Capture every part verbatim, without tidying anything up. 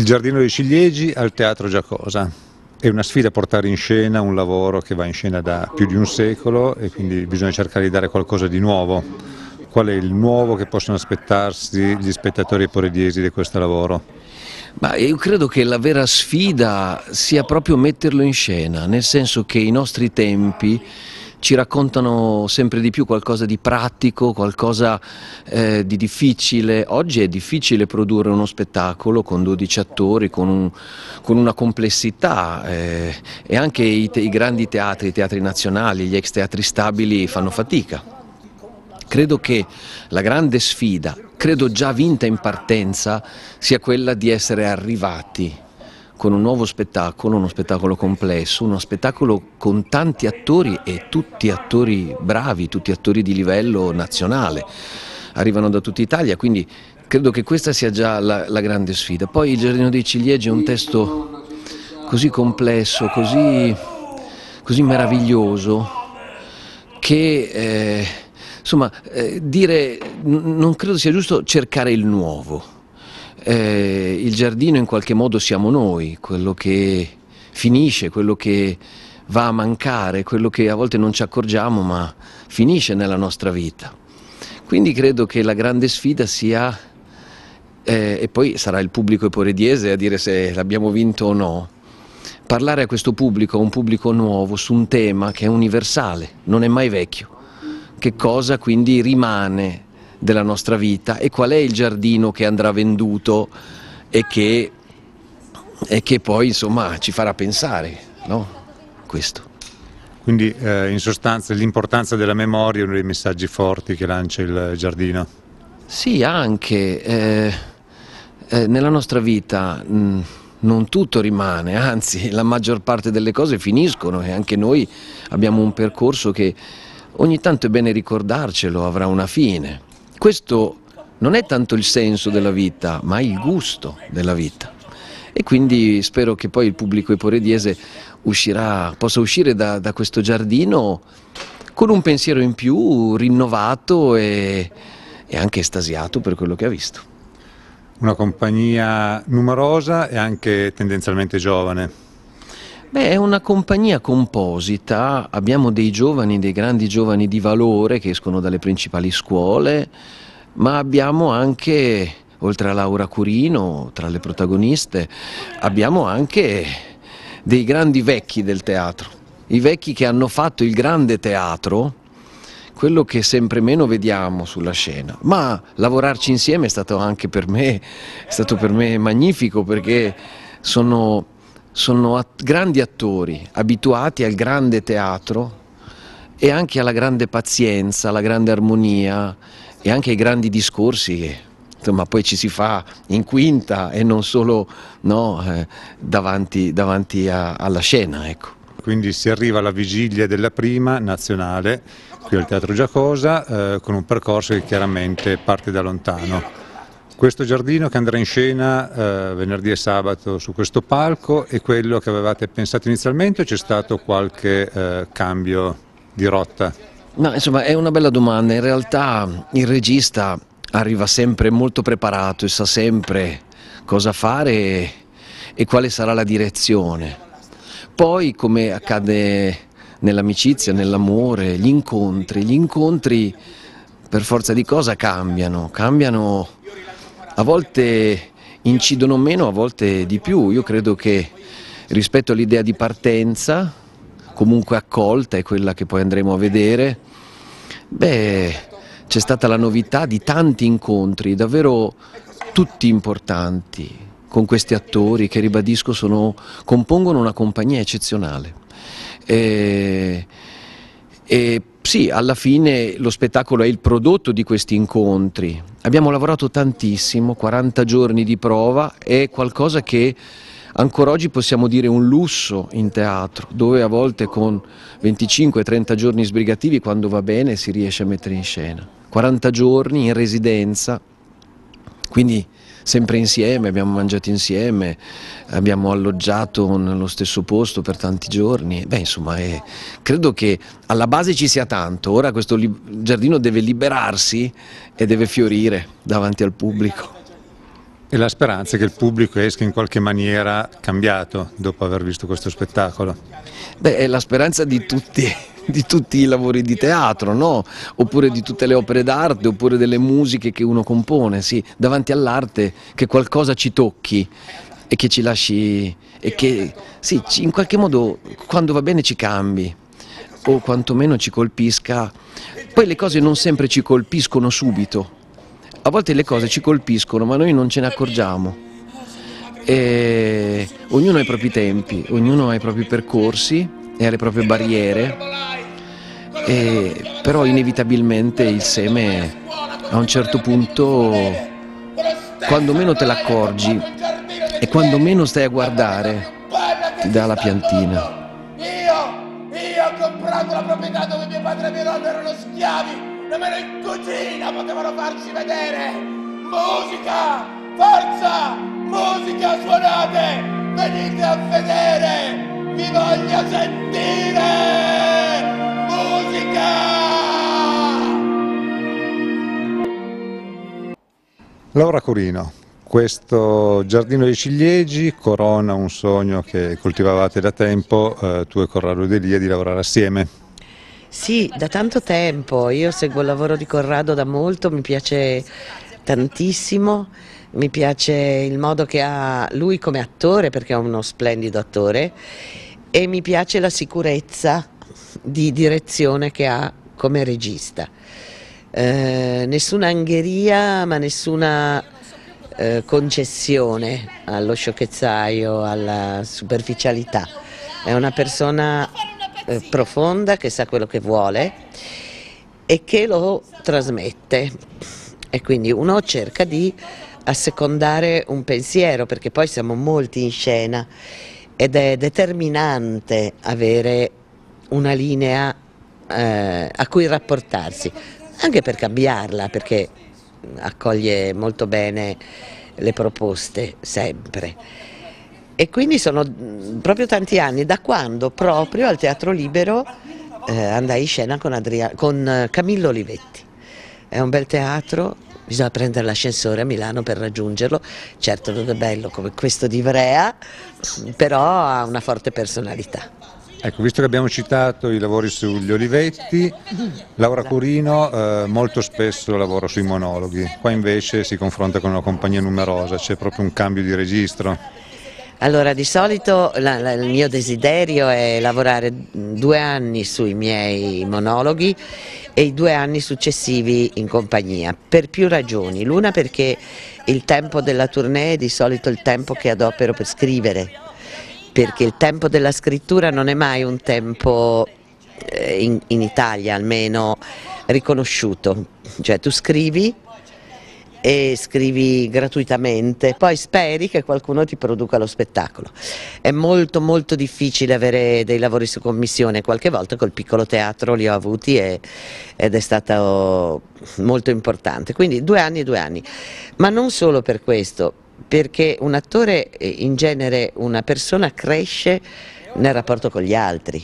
Giardino dei Ciliegi al Teatro Giacosa. È una sfida portare in scena un lavoro che va in scena da più di un secolo e quindi bisogna cercare di dare qualcosa di nuovo. Qual è il nuovo che possono aspettarsi gli spettatori porediesi di questo lavoro? Ma io credo che la vera sfida sia proprio metterlo in scena, nel senso che i nostri tempi ci raccontano sempre di più qualcosa di pratico, qualcosa eh, di difficile. Oggi è difficile produrre uno spettacolo con dodici attori, con, un, con una complessità eh, e anche i, te, i grandi teatri, i teatri nazionali, gli ex teatri stabili fanno fatica. Credo che la grande sfida, credo già vinta in partenza, sia quella di essere arrivati con un nuovo spettacolo, uno spettacolo complesso, uno spettacolo con tanti attori e tutti attori bravi, tutti attori di livello nazionale, arrivano da tutta Italia, quindi credo che questa sia già la, la grande sfida. Poi Il Giardino dei Ciliegi è un testo così complesso, così, così meraviglioso, che eh, insomma eh, dire, non credo sia giusto cercare il nuovo. Eh, il giardino in qualche modo siamo noi, quello che finisce, quello che va a mancare, quello che a volte non ci accorgiamo ma finisce nella nostra vita. Quindi credo che la grande sfida sia, eh, e poi sarà il pubblico porediese a dire se l'abbiamo vinto o no, parlare a questo pubblico, a un pubblico nuovo, su un tema che è universale, non è mai vecchio. Che cosa quindi rimane della nostra vita e qual è il giardino che andrà venduto e che, e che poi insomma ci farà pensare, no? Questo. Quindi eh, in sostanza l'importanza della memoria è uno dei messaggi forti che lancia il giardino. Sì, anche eh, eh, nella nostra vita mh, non tutto rimane, anzi la maggior parte delle cose finiscono e anche noi abbiamo un percorso che ogni tanto è bene ricordarcelo, avrà una fine. Questo non è tanto il senso della vita, ma il gusto della vita. E quindi spero che poi il pubblico porediese uscirà, possa uscire da, da questo giardino con un pensiero in più, rinnovato e, e anche estasiato per quello che ha visto. Una compagnia numerosa e anche tendenzialmente giovane. Beh, è una compagnia composita, abbiamo dei giovani, dei grandi giovani di valore che escono dalle principali scuole, ma abbiamo anche, oltre a Laura Curino, tra le protagoniste, abbiamo anche dei grandi vecchi del teatro, i vecchi che hanno fatto il grande teatro, quello che sempre meno vediamo sulla scena, ma lavorarci insieme è stato anche per me, è stato per me magnifico perché sono... Sono at- grandi attori, abituati al grande teatro e anche alla grande pazienza, alla grande armonia e anche ai grandi discorsi che insomma, poi ci si fa in quinta e non solo no, eh, davanti, davanti a, alla scena. Ecco. Quindi si arriva alla vigilia della prima nazionale qui al Teatro Giacosa eh, con un percorso che chiaramente parte da lontano. Questo giardino che andrà in scena eh, venerdì e sabato su questo palco è quello che avevate pensato inizialmente o c'è stato qualche eh, cambio di rotta? No, insomma, è una bella domanda. In realtà il regista arriva sempre molto preparato e sa sempre cosa fare e, e quale sarà la direzione. Poi, come accade nell'amicizia, nell'amore, gli incontri, gli incontri per forza di cosa cambiano, cambiano. A volte incidono meno, a volte di più. Io credo che rispetto all'idea di partenza, comunque accolta, è quella che poi andremo a vedere, beh, c'è stata la novità di tanti incontri, davvero tutti importanti, con questi attori che, ribadisco, sono, compongono una compagnia eccezionale. E, e sì, alla fine lo spettacolo è il prodotto di questi incontri. Abbiamo lavorato tantissimo, quaranta giorni di prova, è qualcosa che ancora oggi possiamo dire un lusso in teatro, dove a volte con venticinque trenta giorni sbrigativi, quando va bene, si riesce a mettere in scena. quaranta giorni in residenza, quindi sempre insieme, abbiamo mangiato insieme, abbiamo alloggiato nello stesso posto per tanti giorni. Beh, insomma, è, credo che alla base ci sia tanto. Ora questo giardino deve liberarsi e deve fiorire davanti al pubblico. E la speranza è che il pubblico esca in qualche maniera cambiato dopo aver visto questo spettacolo. Beh, è la speranza di tutti, di tutti i lavori di teatro, no? Oppure di tutte le opere d'arte, oppure delle musiche che uno compone, sì, davanti all'arte che qualcosa ci tocchi e che ci lasci, e che sì, ci- in qualche modo quando va bene ci cambi o quantomeno ci colpisca. Poi le cose non sempre ci colpiscono subito, a volte le cose ci colpiscono ma noi non ce ne accorgiamo. E ognuno ha i propri tempi, ognuno ha i propri percorsi e ha le proprie barriere, e però inevitabilmente il seme a un certo punto, quando meno te l'accorgi e quando meno stai a guardare, ti dà la piantina. Io, io ho comprato la proprietà dove mio padre e mio nonno erano schiavi, nemmeno in cucina potevano farci vedere. Musica, forza, musica, suonate, venite a vedere, vi voglio sentire, musica! Laura Curino, questo Giardino dei Ciliegi corona un sogno che coltivavate da tempo, eh, tu e Corrado Delia, di lavorare assieme. Sì, da tanto tempo, io seguo il lavoro di Corrado da molto, mi piace tantissimo, mi piace il modo che ha lui come attore, perché è uno splendido attore, e mi piace la sicurezza di direzione che ha come regista. Eh, nessuna angheria, ma nessuna eh, concessione allo sciocchezzaio, alla superficialità. È una persona eh, profonda, che sa quello che vuole e che lo trasmette, e quindi uno cerca di assecondare un pensiero, perché poi siamo molti in scena ed è determinante avere una linea eh, a cui rapportarsi, anche per cambiarla, perché accoglie molto bene le proposte, sempre. E quindi sono mh, proprio tanti anni, da quando proprio al Teatro Libero eh, andai in scena con, Adria- con eh, Camillo Olivetti. È un bel teatro, bisogna prendere l'ascensore a Milano per raggiungerlo, certo non è bello come questo di Ivrea, però ha una forte personalità. Ecco, visto che abbiamo citato i lavori sugli Olivetti, Laura Curino eh, molto spesso lavora sui monologhi, qua invece si confronta con una compagnia numerosa, c'è proprio un cambio di registro. Allora, di solito la, la, il mio desiderio è lavorare due anni sui miei monologhi e i due anni successivi in compagnia, per più ragioni. L'una perché il tempo della tournée è di solito il tempo che adopero per scrivere, perché il tempo della scrittura non è mai un tempo, eh, in, in Italia almeno, riconosciuto. Cioè tu scrivi e scrivi gratuitamente, poi speri che qualcuno ti produca lo spettacolo. È molto molto difficile avere dei lavori su commissione, qualche volta col piccolo teatro li ho avuti e, ed è stato molto importante, quindi due anni e due anni, ma non solo per questo, perché un attore, in genere una persona, cresce nel rapporto con gli altri.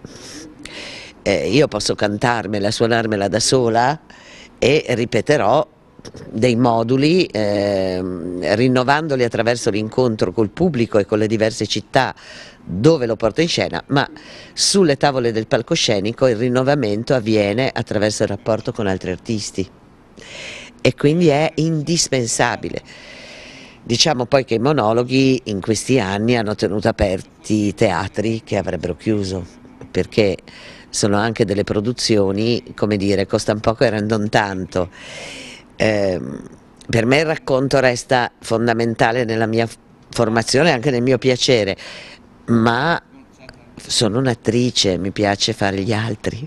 Eh, io posso cantarmela, suonarmela da sola e ripeterò dei moduli, eh, rinnovandoli attraverso l'incontro col pubblico e con le diverse città dove lo porto in scena, ma sulle tavole del palcoscenico il rinnovamento avviene attraverso il rapporto con altri artisti e quindi è indispensabile. Diciamo poi che i monologhi in questi anni hanno tenuto aperti i teatri che avrebbero chiuso, perché sono anche delle produzioni, come dire, costano poco e rendono tanto. Eh, per me il racconto resta fondamentale nella mia formazione e anche nel mio piacere, ma sono un'attrice, mi piace fare gli altri.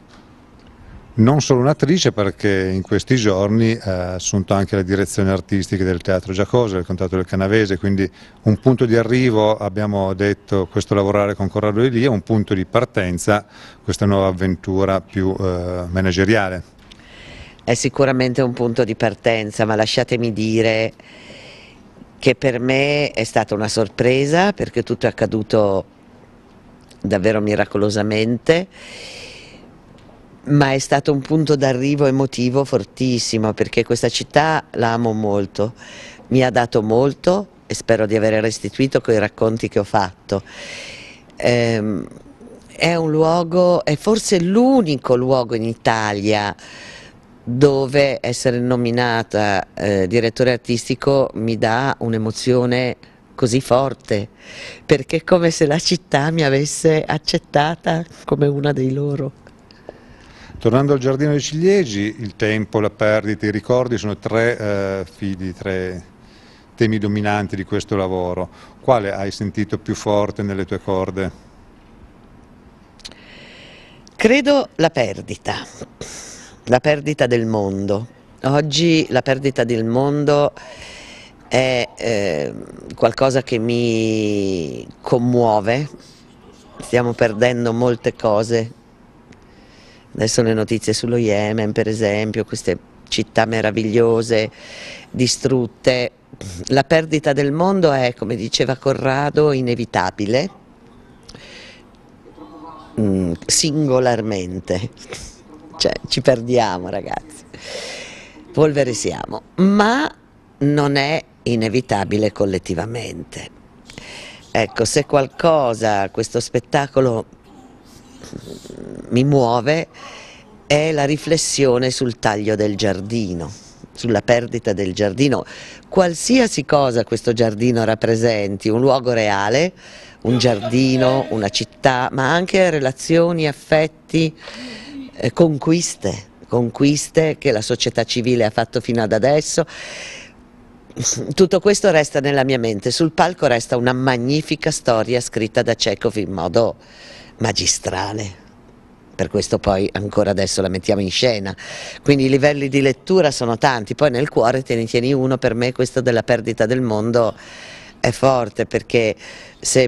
Non solo un'attrice, perché in questi giorni ha assunto anche la direzione artistica del Teatro Giacosa, del Contatto del Canavese, quindi un punto di arrivo, abbiamo detto, questo lavorare con Corrado Delia, un punto di partenza, questa nuova avventura più eh, manageriale. È sicuramente un punto di partenza, ma lasciatemi dire che per me è stata una sorpresa, perché tutto è accaduto davvero miracolosamente, ma è stato un punto d'arrivo emotivo fortissimo, perché questa città la amo molto, mi ha dato molto e spero di aver restituito con i racconti che ho fatto. Ehm, è un luogo, è forse l'unico luogo in Italia dove essere nominata eh, direttore artistico mi dà un'emozione così forte, perché è come se la città mi avesse accettata come una dei loro. Tornando al Giardino dei Ciliegi, il tempo, la perdita, i ricordi sono tre eh, fili, tre temi dominanti di questo lavoro. Quale hai sentito più forte nelle tue corde? Credo la perdita, la perdita del mondo. Oggi la perdita del mondo è eh, qualcosa che mi commuove, stiamo perdendo molte cose, adesso le notizie sullo Yemen per esempio, queste città meravigliose distrutte, la perdita del mondo è, come diceva Corrado, inevitabile, mm, singolarmente, cioè ci perdiamo ragazzi, polvere siamo, ma non è inevitabile collettivamente. Ecco, se qualcosa, questo spettacolo mi muove, è la riflessione sul taglio del giardino, sulla perdita del giardino, qualsiasi cosa questo giardino rappresenti, un luogo reale, un giardino, una città, ma anche relazioni, affetti, eh, conquiste, conquiste che la società civile ha fatto fino ad adesso. Tutto questo resta nella mia mente, sul palco resta una magnifica storia scritta da Chekhov in modo magistrale, per questo poi ancora adesso la mettiamo in scena, quindi i livelli di lettura sono tanti, poi nel cuore te ne tieni uno, per me questo della perdita del mondo è forte, perché se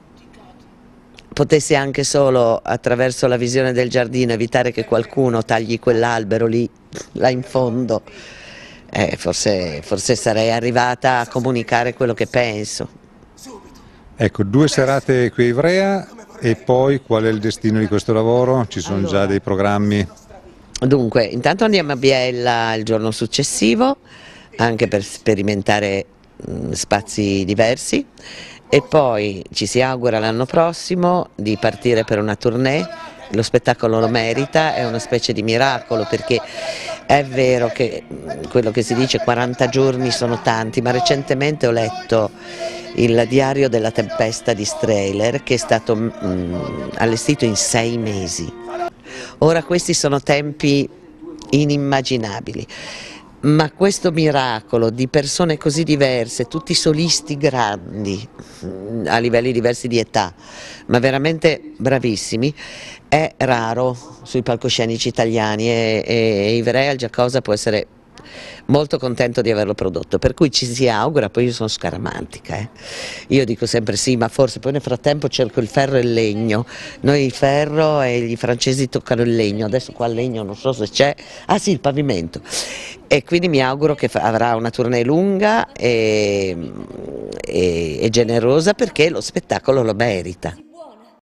potessi anche solo attraverso la visione del giardino evitare che qualcuno tagli quell'albero lì, là in fondo, Eh, forse, forse sarei arrivata a comunicare quello che penso. Ecco, due serate qui a Ivrea e poi qual è il destino di questo lavoro? Ci sono Allora, già dei programmi? Dunque, intanto andiamo a Biella il giorno successivo, anche per sperimentare mh, spazi diversi, e poi ci si augura l'anno prossimo di partire per una tournée. Lo spettacolo lo merita, è una specie di miracolo, perché è vero che quello che si dice quaranta giorni sono tanti, ma recentemente ho letto il diario della tempesta di Strehler, che è stato mh, allestito in sei mesi. Ora questi sono tempi inimmaginabili, ma questo miracolo di persone così diverse, tutti solisti grandi, a livelli diversi di età, ma veramente bravissimi, è raro sui palcoscenici italiani, e, e Ivrea al Giacosa può essere molto contento di averlo prodotto, per cui ci si augura. Poi io sono scaramantica, eh. Io dico sempre sì, ma forse poi nel frattempo cerco il ferro e il legno, noi il ferro e i francesi toccano il legno, adesso qua il legno non so se c'è, ah sì, il pavimento, e quindi mi auguro che avrà una tournée lunga e, e, e generosa, perché lo spettacolo lo merita.